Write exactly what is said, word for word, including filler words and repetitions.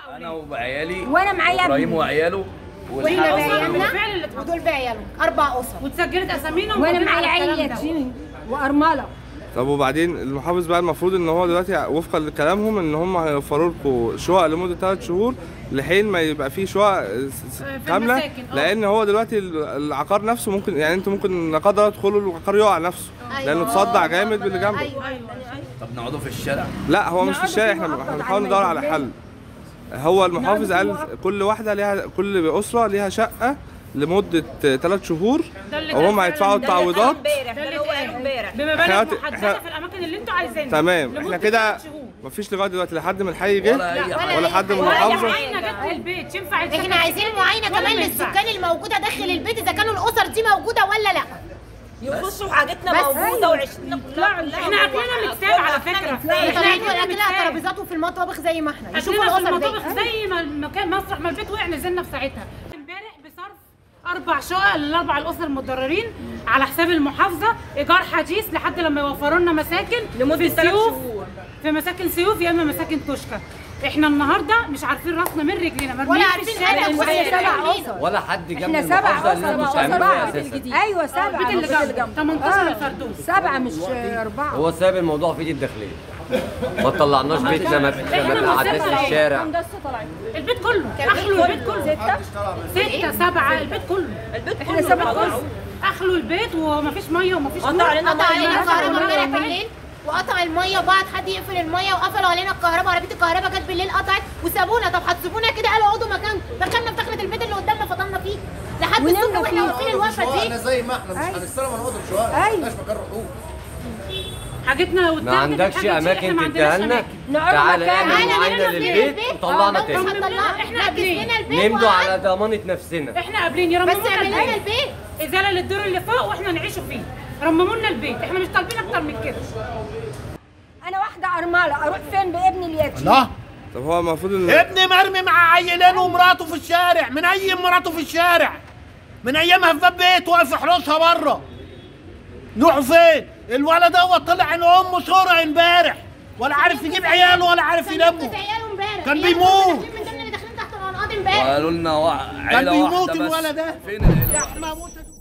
انا وعيالي وانا معايا ابراهيم وعياله واحنا بعيالنا ودول بعيالهم اربع اسر واتسجلت اسامينا وانا معايا عيل يتيم وارمله. طب وبعدين المحافظ بقى المفروض ان هو دلوقتي وفقا لكلامهم ان هم هيوفروا لكم شقق لمده ثلاث شهور لحين ما يبقى فيه شقق كامله، لان هو دلوقتي العقار نفسه ممكن يعني انتوا ممكن لا قدر الله تدخلوا العقار يقع نفسه لانه تصدع جامد باللي جنبه. ايوه ايوه. طب نقعدوا في الشارع؟ لا هو مش في الشارع، احنا بنحاول ندور على حل. هو المحافظ قال كل واحده ليها كل اسره ليها شقه لمده ثلاث شهور وهم هيدفعوا التعويضات بمبالغ محدده في الاماكن اللي انتوا عايزينها. تمام. احنا كده مفيش لغايه دلوقتي لا حد من الحي جه ولا, ولا حد من المحافظه ولا معاينه جت البيت. ينفع احنا عايزين معاينه كمان للسكان الموجوده داخل البيت اذا كانوا الاسر دي موجوده ولا لا. يخشوا حاجتنا موجوده وعيشتنا كلها. احنا اكلنا متساب على فكره. احنا عايزين اكلها ترابيزات وفي المطابخ زي ما احنا يشوفوا الاسر في المطابخ زي ما المكان مسرح ما البيت وقع نزلنا في ساعتها. امبارح بصرف اربع شقق للاربع الاسر المتضررين على حساب المحافظه ايجار حديث لحد لما يوفروا لنا مساكن لمده ثلاث شهور في مساكن سيوف يا اما مساكن توشكا. احنا النهارده مش عارفين راسنا من رجلينا مرميين في الشارع ولا حد جنب احنا سبع المحافظه اسر. ايوه سبعه. البيت اللي جنب تمنتاشر الفردوس سبعه مش اربعه. هو ساب الموضوع في ايدي الداخليه ما طلعناش بيتنا ما قعدناش في الشارع. البيت كله اخلوا البيت كله سته سته سبعه البيت كله البيت كله سبعه اخلوا البيت ومفيش ميه ومفيش قطع علينا الكهرباء امبارح بالليل وقطع الميه وبعد حد يقفل الميه وقفلوا علينا الكهرباء. عربيه الكهرباء جت بالليل قطعت وسابونا. طب هتسيبونا كده؟ قالوا اقعدوا مكانكم. دخلنا في دخلة البيت اللي قدامنا فضلنا فيه لحد الصبح واحنا واقفين الوقفه دي. احنا زي ما احنا مش هنستلم هنقعد في شوارع ما عندناش مكان نروح. حاجتنا ما عندكش اماكن تديها لنا تعالى اعمل معانا للبيت وطلعنا تاني. احنا قابلين نمدوا على ضمانه نفسنا. احنا قابلين يرمموا لنا البيت ازاله للدور اللي فوق واحنا نعيشوا فيه. رمموا لنا البيت. احنا مش طالبين اكتر من كده. انا واحده ارمله اروح فين بابني اليتيم؟ لا طب هو المفروض ان ابني مرمي مع عيلين ومراته في الشارع. من ايام مراته في الشارع من ايامها في باب بيت واقف يحرسها بره. نروحوا فين؟ الولد دوت طلع ان امه سرع امبارح ولا عارف يجيب عياله ولا عارف يلمه. كان بيموت. من ضمن اللي داخلين تحت الانقاض امبارح وقالوا لنا عيله واحده كان بيموت الولد ده. فين العيله؟ يا حماموت.